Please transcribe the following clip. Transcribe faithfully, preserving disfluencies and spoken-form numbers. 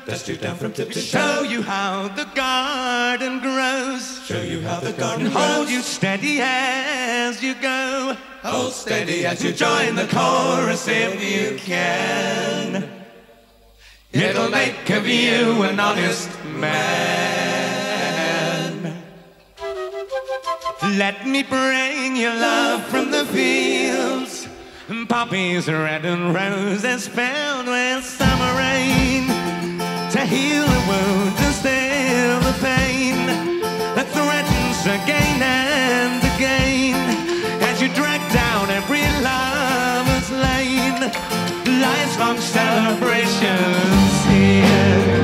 dust you down from tip to toe. Show you how the garden grows. Show you how the garden And hold grows. you steady as you go. Hold steady as you Join the chorus if you can. It'll make of you an honest man. Let me bring you love from the fields, poppies red and roses filled with summer rain, to heal the wound, to still the pain that threatens again and again, as you drag down every lover's lane. Life's long celebrations here.